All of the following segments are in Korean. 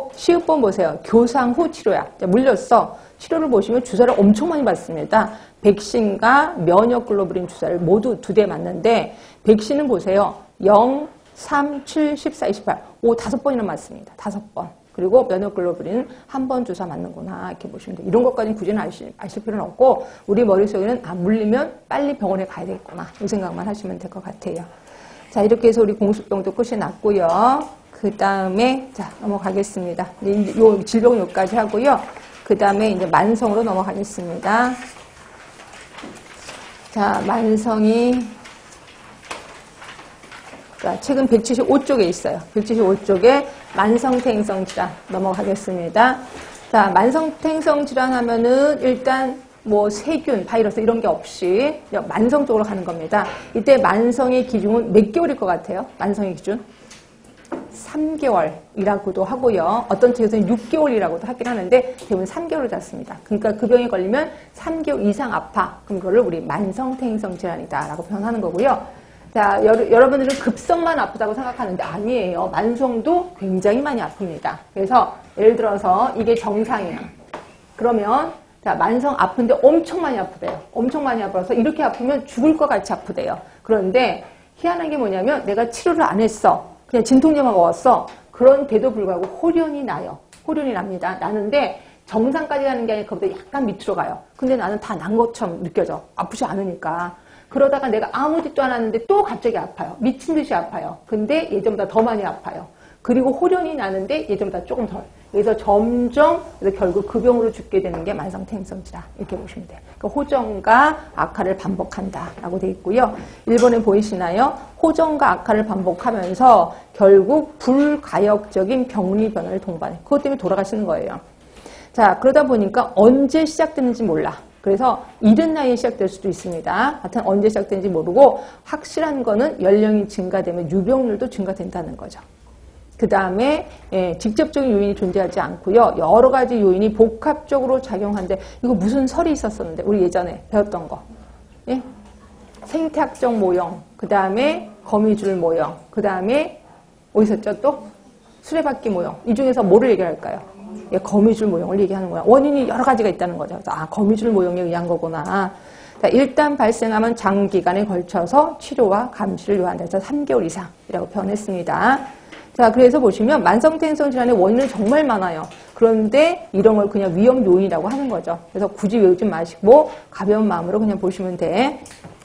시흡번 보세요. 교상 후 치료야. 물렸어. 치료를 보시면 주사를 엄청 많이 받습니다. 백신과 면역 글로불린 주사를 모두 2대 맞는데 백신은 보세요. 0, 3, 7, 14, 28. 5번이나 맞습니다. 5번. 그리고 면역 글로불린 1번 주사 맞는구나 이렇게 보시면 돼요. 이런 것까지는 굳이 아실 필요는 없고 우리 머릿속에는 물리면 빨리 병원에 가야 되겠구나 이 생각만 하시면 될 것 같아요. 자, 이렇게 해서 우리 공수병도 끝이 났고요. 그 다음에 자 넘어가겠습니다. 이제 요 질병 요까지 하고요. 그 다음에 이제 만성으로 넘어가겠습니다. 자, 만성이 자, 책은 175쪽에 있어요. 175쪽에 만성태행성 질환 넘어가겠습니다. 자, 만성태행성 질환 하면은 일단 뭐 세균, 바이러스 이런 게 없이 만성 쪽으로 가는 겁니다. 이때 만성의 기준은 몇 개월일 것 같아요? 만성의 기준? 3개월이라고도 하고요. 어떤 책에서는 6개월이라고도 하긴 하는데 대부분 3개월을 잡습니다. 그러니까 그 병에 걸리면 3개월 이상 아파. 그럼 그거를 우리 만성태행성 질환이다라고 표현하는 거고요. 자, 여러분들은 급성만 아프다고 생각하는데 아니에요. 만성도 굉장히 많이 아픕니다. 그래서 예를 들어서 이게 정상이야. 그러면 자, 만성 아픈데 엄청 많이 아프대요. 엄청 많이 아파서 이렇게 아프면 죽을 것 같이 아프대요. 그런데 희한한 게 뭐냐면 내가 치료를 안 했어. 그냥 진통제만 먹었어. 그런데도 불구하고 호련이 나요. 호련이 납니다. 나는데 정상까지 가는 게 아니라 그보다 약간 밑으로 가요. 근데 나는 다 난 것처럼 느껴져. 아프지 않으니까. 그러다가 내가 아무 짓도 안 하는데 또 갑자기 아파요. 미친 듯이 아파요. 근데 예전보다 더 많이 아파요. 그리고 호련이 나는데 예전보다 조금 덜. 그래서 점점 그래서 결국 그 병으로 죽게 되는 게 만성태행성 질환. 이렇게 보시면 돼요. 그러니까 호전과 악화를 반복한다라고 되어 있고요. 1번에 보이시나요? 호전과 악화를 반복하면서 결국 불가역적인 병리 변화를 동반해. 그것 때문에 돌아가시는 거예요. 자, 그러다 보니까 언제 시작되는지 몰라. 그래서 이른 나이에 시작될 수도 있습니다. 하여튼 언제 시작되는지 모르고 확실한 거는 연령이 증가되면 유병률도 증가된다는 거죠. 그 다음에 직접적인 요인이 존재하지 않고요. 여러 가지 요인이 복합적으로 작용하는데 이거 무슨 설이 있었었는데 우리 예전에 배웠던 거. 예? 생태학적 모형, 그 다음에 거미줄 모형, 그 다음에 어디 있었죠 또? 수레바퀴 모형. 이 중에서 뭐를 얘기할까요? 예, 거미줄 모형을 얘기하는 거야. 원인이 여러 가지가 있다는 거죠. 그래서 거미줄 모형에 의한 거구나. 자, 일단 발생하면 장기간에 걸쳐서 치료와 감시를 요한다. 그래서 3개월 이상이라고 표현했습니다. 자, 그래서 보시면 만성태행성 질환의 원인은 정말 많아요. 그런데 이런 걸 그냥 위험 요인이라고 하는 거죠. 그래서 굳이 외우지 마시고 가벼운 마음으로 그냥 보시면 돼.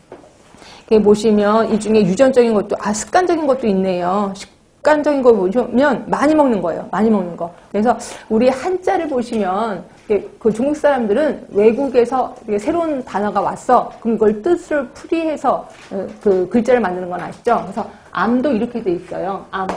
이렇게 보시면 이 중에 유전적인 것도 습관적인 것도 있네요. 습관적인 거 보시면 많이 먹는 거예요. 많이 먹는 거. 그래서 우리 한자를 보시면 그 중국 사람들은 외국에서 새로운 단어가 왔어. 그럼 그걸 뜻을 풀이해서 그 글자를 만드는 건 아시죠? 그래서 암도 이렇게 돼 있어요. 암.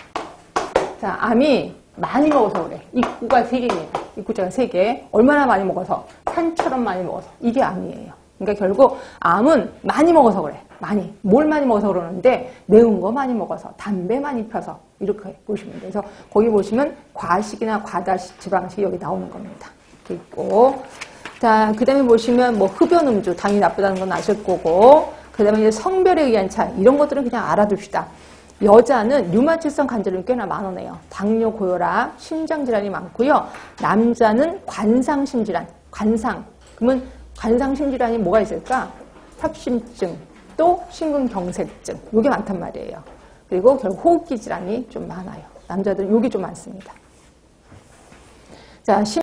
자, 암이 많이 먹어서 그래. 입구가 3개입니다. 입구자가 3개. 얼마나 많이 먹어서? 산처럼 많이 먹어서. 이게 암이에요. 그러니까 결국 암은 많이 먹어서 그래. 많이. 뭘 많이 먹어서 그러는데 매운 거 많이 먹어서, 담배 많이 펴서 이렇게 보시면 돼요. 그래서 거기 보시면 과식이나 과다지방식이 여기 나오는 겁니다. 이렇게 있고. 자, 그 다음에 보시면 뭐 흡연 음주, 당이 나쁘다는 건 아실 거고. 그 다음에 이제 성별에 의한 차이. 이런 것들은 그냥 알아둡시다. 여자는 류마티성 관절염이 꽤나 많으네요. 당뇨, 고혈압, 심장질환이 많고요. 남자는 관상심질환, 관상. 그러면 관상심질환이 뭐가 있을까? 협심증, 또 심근경색증. 이게 많단 말이에요. 그리고 결국 호흡기 질환이 좀 많아요. 남자들은 이게 좀 많습니다. 자,